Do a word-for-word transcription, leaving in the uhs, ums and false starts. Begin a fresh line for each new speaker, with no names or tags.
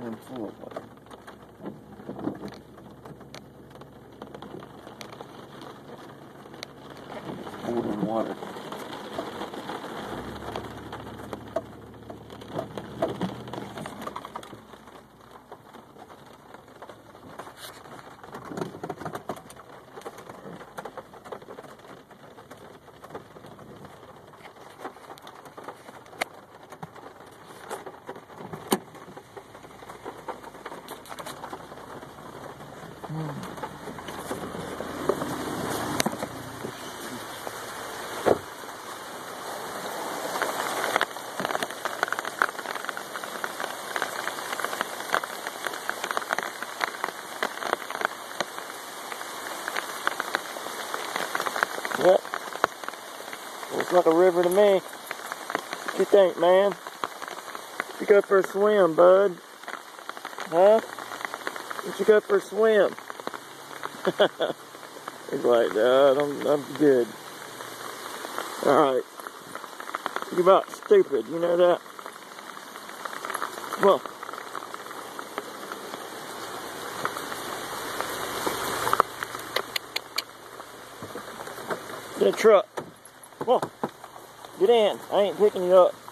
I'm full of water. Full of water. Yep. Looks like a river to me. What you think, man? You go for a swim, bud? Huh? What you go for a swim? He's like, Dad, I'm, I'm good. Alright. You're about stupid, you know that? Come on. Get a truck. Come on. Get in. I ain't picking you up.